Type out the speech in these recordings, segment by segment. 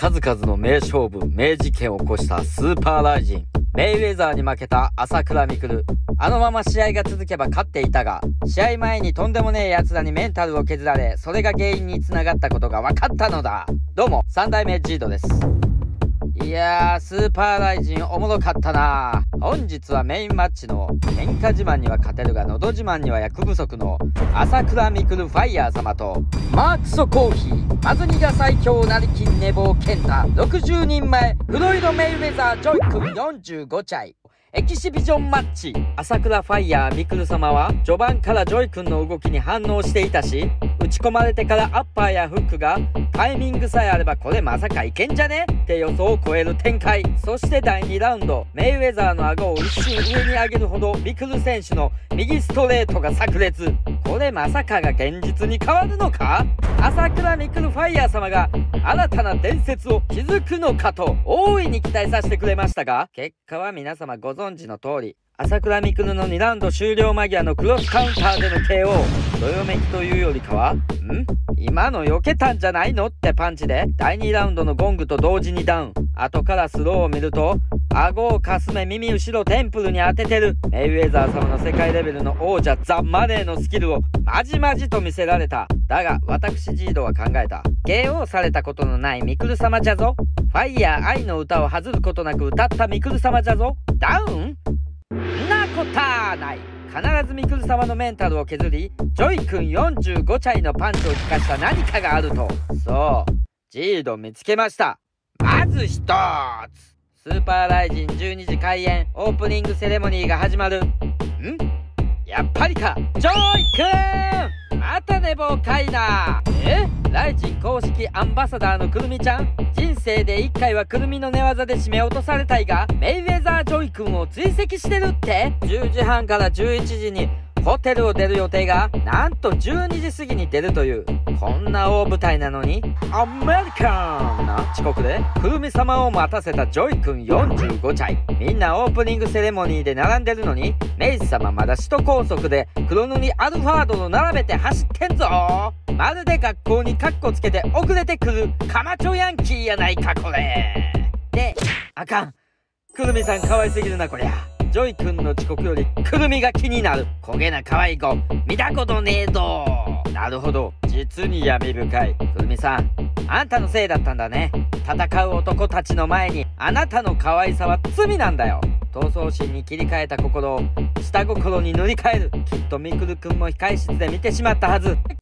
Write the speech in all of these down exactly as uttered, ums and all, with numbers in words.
数々の名勝負名事件を起こしたスーパーライジン。メイウェザーに負けた朝倉未来。あのまま試合が続けば勝っていたが、試合前にとんでもねえ奴らにメンタルを削られ、それが原因につながったことが分かったのだ。どうもさん代目ジードです。いやー、スーパーライジンおもろかったな。本日はメインマッチの喧嘩自慢には勝てるが喉自慢には役不足の朝倉未来ファイヤー様とマークソコーヒーマズニが最強成金寝坊健太ろくじゅうにんまえフロイド・メイウェザー・ジョイ君よんじゅうごちゃいエキシビジョンマッチ。朝倉ファイヤー未来様は序盤からジョイ君の動きに反応していたし、打ち込まれてからアッパーやフックがタイミングさえあればこれまさかいけんじゃねって予想を超える展開。そしてだいにラウンド、メイウェザーの顎を一瞬上に上げるほど未来選手の右ストレートが炸裂。これまさかが現実に変わるのか。朝倉未来ファイヤー様が新たな伝説を築くのかと大いに期待させてくれましたが、結果は皆様ご存知の通り、朝倉未来のにラウンド終了間際のクロスカウンターでの ケーオー、 どよめきというよりかはん今の避けたんじゃないのってパンチでだいにラウンドのゴングと同時にダウン。後からスローを見ると顎をかすめ耳後ろテンプルに当ててる。メイウェザー様の世界レベルの王者ザ・マネーのスキルをまじまじと見せられた。だが私ジードは考えた。 ケーオー されたことのない未来様じゃぞ。ファイヤー愛の歌を外ることなく歌った未来様じゃぞ。ダウンんなこたーない。必ず未来様のメンタルを削り、ジョイ君よんじゅうごちゃいのパンチを効かした何かがあると。そう、ジード見つけました。まず一つ、スーパーライジンじゅうにじ開演、オープニングセレモニーが始まる。んやっぱりか、ジョイ君また寝坊かいな。えライジン公式アンバサダーのくるみちゃん、人生でいっかいはくるみの寝技で締め落とされたいが、メイウェザー・ジョイ君を追跡してるって。じゅうじはんからじゅういちじにホテルを出る予定がなんとじゅうにじ過ぎに出るという、こんな大舞台なのにアメリカンな遅刻でくるみ様を待たせたジョイ君よんじゅうごちゃい。みんなオープニングセレモニーで並んでるのに、メイス様まだ首都高速で黒塗りアルファードの並べて走ってんぞ。まるで学校にカッコつけて遅れてくるカマチョヤンキーやないかこれ。であかん、くるみさん可愛すぎるなこりゃ。ジョイ君の遅刻よりくるみが気になる。焦げな可愛い子見たことねえぞ。なるほど、実に闇深い。くるみさん、あんたのせいだったんだね。戦う男たちの前にあなたの可愛さは罪なんだよ。闘争心に切り替えた心を下心に塗り替える。きっとみくるくんも控室で見てしまったはず。可愛いくる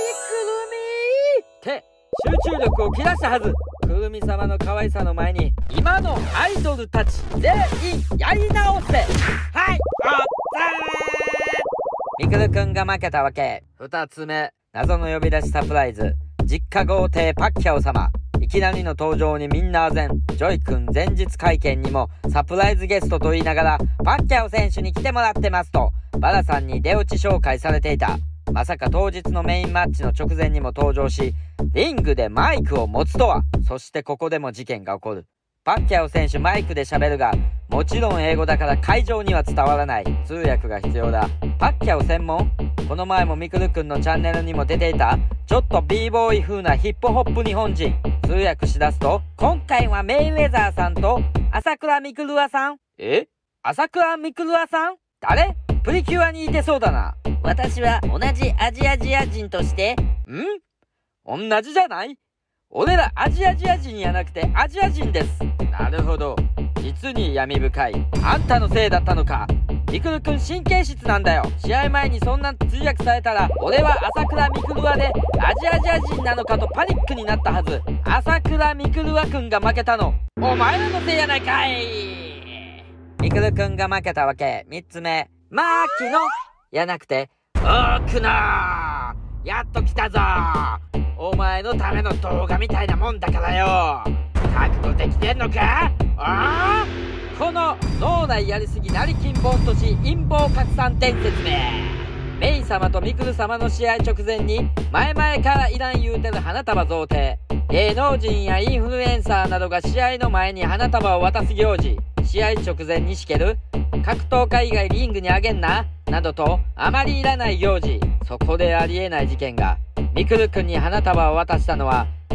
みって集中力を切らしたはず。くるみ様の可愛さの前に今のアイドルたち全員やり直せ。はい、おったー。みくるくんが負けたわけ。ふたつめ、謎の呼び出しサプライズ。実家豪邸パッキャオ様。いきなりの登場にみんなあぜん。ジョイ君前日会見にもサプライズゲストと言いながらパッキャオ選手に来てもらってますとバラさんに出落ち紹介されていた。まさか当日のメインマッチの直前にも登場しリングでマイクを持つとは。そしてここでも事件が起こる。パッキャオ選手マイクで喋るがもちろん英語だから会場には伝わらない。通訳が必要だ。パッキャオ専門。この前もみくるくんのチャンネルにも出ていたちょっと b ボーイ風なヒップホップ日本人。通訳しだすと今回はメイウェザーさんと朝倉未来さん。え朝倉未来さん誰？プリキュアにいてそうだな。私は同じアジアジア人としてん同じじゃない？俺らアジアジア人やなくてアジア人です。なるほど、実に闇深い。あんたのせいだったのか。みくるくん神経質なんだよ。試合前にそんな通訳されたら俺は朝倉未来でアジアジア人なのかとパニックになったはず。朝倉未来くんが負けたのお前らのせいやないかい。みくるくんが負けたわけ。みっつめ、マーキノやなくてオークノー。やっと来たぞ。お前のための動画みたいなもんだからよ。覚悟できてんのか。ああこの脳内やりすぎ成金凡都市陰謀拡散伝説め。メイ様とみくる様の試合直前に前々からいらん言うてる花束贈呈。芸能人やインフルエンサーなどが試合の前に花束を渡す行事。試合直前にしける格闘家以外リングにあげんななどとあまりいらない行事。そこでありえない事件が。みくるくんに花束を渡したのは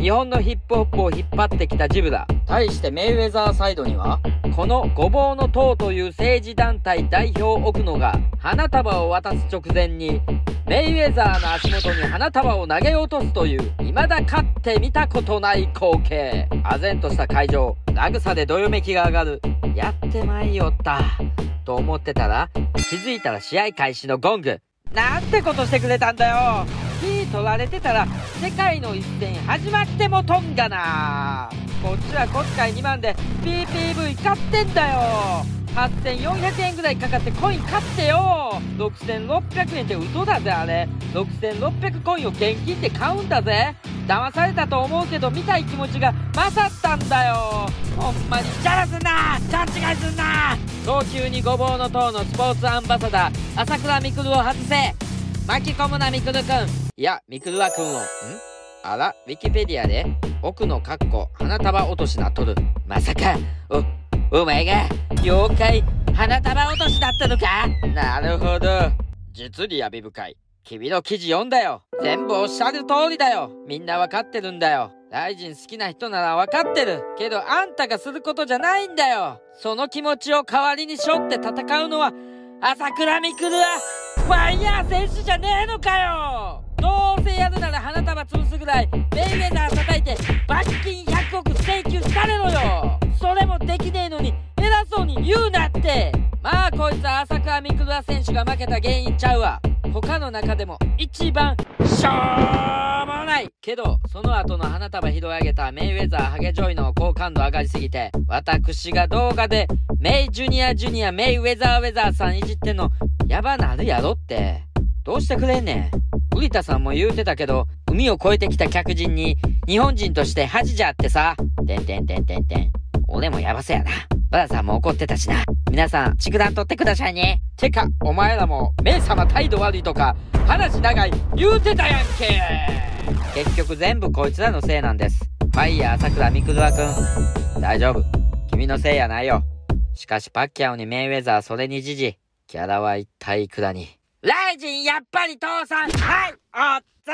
日本のヒップホップを引っ張ってきたジブラ。対してメイウェザーサイドにはこのごぼうの党という政治団体代表奥野が花束を渡す直前にメイウェザーの足元に花束を投げ落とすという未だかって見たことない光景。唖然とした会場、慰さでどよめきが上がる。やってまいよったと思ってたら気づいたら試合開始のゴング。なんてことしてくれたんだよ。火取られてたら世界の一戦始まってもとんがな。こっちは小遣いにまんで ピーピーブイ 買ってんだよ。はっせんよんひゃくえんぐらいかかってコイン買ってよ。ろくせんろっぴゃくえんって嘘だぜあれ。ろくせんろっぴゃくコインを現金で買うんだぜ。騙されたと思うけど見たい気持ちが勝ったんだよ。ほんまにチャラすんな、勘違いすんな。早急にごぼうの党のスポーツアンバサダー朝倉未来を外せ。巻き込むなみくるくん。いやみくるはくんをんあらウィキペディアで奥のかっこ花束落としなっとる。まさかおお前が妖怪花束落としだったのか。なるほど、実に闇深い。君の記事読んだよ。全部おっしゃる通りだよ。みんなわかってるんだよ。ライジン好きな人ならわかってるけどあんたがすることじゃないんだよ。その気持ちを代わりに背負って戦うのは朝倉未来はファイヤー選手じゃねえのかよ。どうせやるなら花束潰すぐらいメイウェザー叩いて罰金ひゃくおく請求されろよ。それもできねえのに偉そうに言うなって。まあこいつは朝倉未来選手が負けた原因ちゃうわ。他の中でも一番しょうもないけど、その後の花束拾い上げたメイウェザーハゲジョイの好感度上がりすぎて、私が動画でメイジュニアジュニアメイウェザーウェザーさんいじってんのやばなるやろって。どうしてくれんねん。瓜田さんも言うてたけど、海を越えてきた客人に日本人として恥じゃってさ。てんてんてんてんてん。俺もやばそうやな。バラさんも怒ってたしな。皆さん畜団取ってくださいね。てかお前らもメイ様態度悪いとか話長い言うてたやんけ。結局全部こいつらのせいなんです。ファイヤー朝倉未来はくん大丈夫、君のせいやないよ。しかしパッキャオにメイウェザーそれにジジ、キャラは一体いくらに。ライジンやっぱり父さん、はいおっさ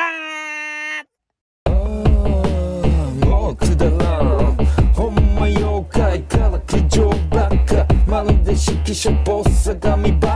ー。 もうくだらん、ほんま妖怪から気丈ばっか、まるで指揮者ボス相模原